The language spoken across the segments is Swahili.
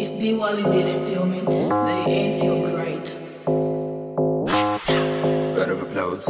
If B Wally didn't film it, then it ain't filmed right. Round of applause.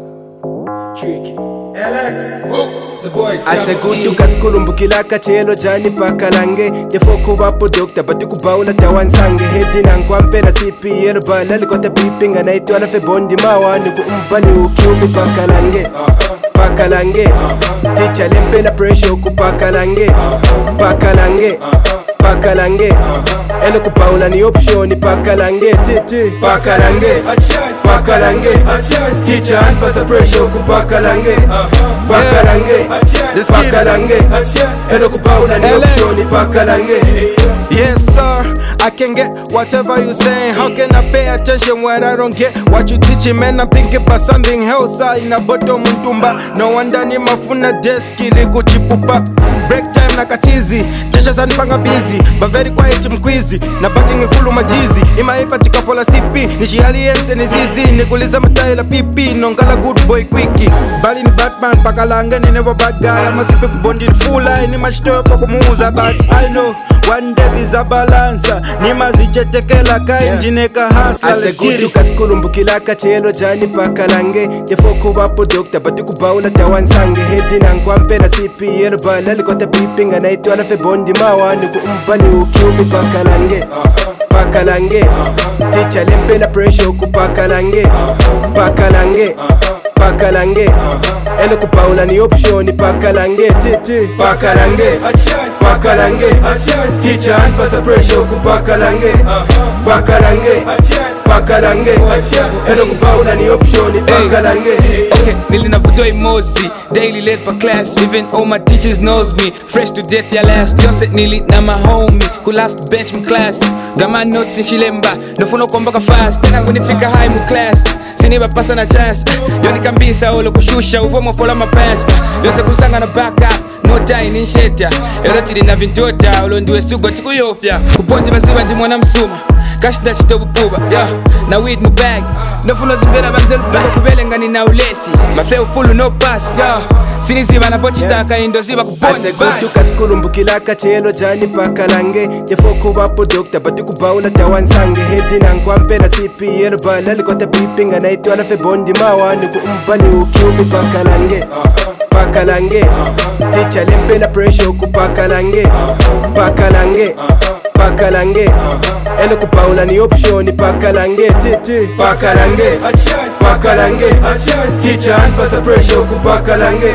Tricky. Alex. The boy. Asegunduka skulumbukilaka chelo jani Pakalange Defoko wapo dokta batuku baula tawansange Hedi na nkwampera CPL bala likota pipinga na itu ala febondi mawa Niku umpani ukiumi Pakalange Pakalange Teacher lempe na pressure ku Pakalange Pakalange Pakalange Elo kupaula ni option Pakalange Titi Pakalange Pakalange Teacher anpasa pressure ku Pakalange Pakalange Pakalange Elo kupaula ni option Pakalange. Yes sir, I can get whatever you saying. How can I pay attention when I don't get what you teaching? Man, I'm thinking about something else. In a bottom muntumba. No wonder ni mafuna desk ili kuchipupa. Break time na kachizi. Kesha sanipanga busy, but very quiet mkwizi. Na backing full majizi. Ima ipa tika fola CP. Nishi aliense ni zizi. Nikuliza mataila pipi. Nongala good boy quickie. Bali ni Batman, Pakalange ni never bad guy. I'm a super bondi full line. Ni machitopo kumuza, but I know one day biza balansa. Ni mazichetekela ka injine ka hasla. Asegunduka skulumbukilaka chelo jani Pakalange Defoko wapo dokta batuku baula tawansange Hedi na nkwampera CPL bala likota pipinga na itu ala febondi mawa Niku umpani ukiumi Pakalange Pakalange Teacher lempe na pressure ku Pakalange Pakalange Pakalange Elo kupaula ni option Pakalange Titi Pakalange Pakalange Teacher anpasa pressure ku Pakalange Pakalange Pakalange Elo kupaula ni option Pakalange. Okay, nilina vuto emoji. Daily late for class, even all my teachers knows me. Fresh to death ya last, Joseph nili na my homie. Ku last bench mu class, got my notes in Shilemba. Nofuno kombaka fast, tena ngunifika high mu class. Siniba pasa na chance, yoni kambisa olo kushusha. Uvomo fola my pants, yose kusanga na back up. No time in sheta, erotiri na vintota. Olo nduwe sugo tikuyofya. Kuponji basiba njimona msuma. Cash that shit over buba, yeah. Now weed my bag. No funo zimbera banzelu bako kubelenga ni na ulesi. Mafeo fulu no pass, yeah. Siniziba na pochitaka indoziba kuponji bag. Asegunduka skulumbukilaka chelo jani Pakalange Defoko wapo dokta batuku baula tawansange Hedi na nkwampera CPL bala likota pipinga na itu ala febondi mawa Niku umpani ukiumi Pakalange Pakalange Teacher lempe na pressure ku Pakalange Pakalange Pakalange Elo kupaula ni option Pakalange Titi Pakalange Pakalange Teacher anpasa pressure ku Pakalange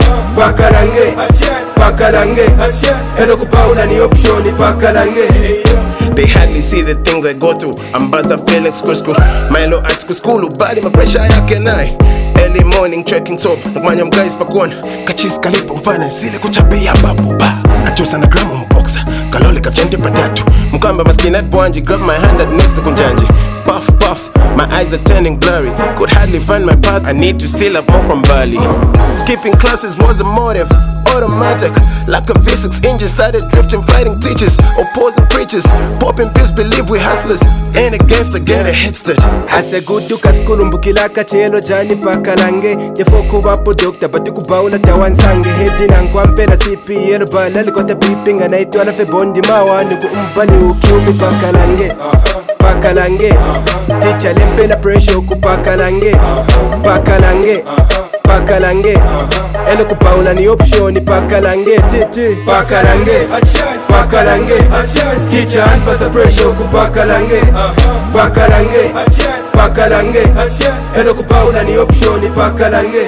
Pakalange Pakalange Elo kupaula ni option Pakalange. They hardly see the things I go through. I'm buzzed up feeling screw. Milo at school, body my pressure yake nai. Early morning trekking soap, nakumanya mguys pakona. Kachis kalipo mfana sile kuchapia babu ba. Achosa na gramu mboxa, kalole kafyente patatu. Mukamba maskini at bwanji, grab my hand at next to kunjanji. Puff puff, my eyes are turning blurry. Could hardly find my path, I need to steal up more from Bali. Skipping classes was a motive, automatic. Like a V6 engine started drifting, fighting teachers, opposing preachers. Popping pills, believe we hustlers, ain't against the get a head start. Asegunduka skulumbukilaka chelo jani Pakalange Defoko wapo dokta batuku baula tawansange Hedi na nkwampera CPL bala likota pipinga na itu ala febondi mawa Niku umpani ukiumi Pakalange Pakalange Teacher lempe na pressure ku Pakalange Pakalange Pakalange Elo kupaula ni option Pakalange Titi Pakalange Pakalange Teacher anpasa pressure ku Pakalange Pakalange Pakalange Elo kupaula ni option Pakalange.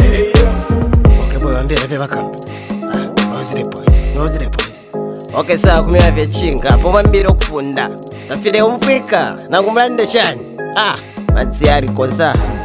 Okay boy, ambia reve bakamba. Nozire boys. Okay sawa kumira vya chinga. Hapo mambiro kufunda. Nafile umfika. Nangumlande shani. Maziari konsa.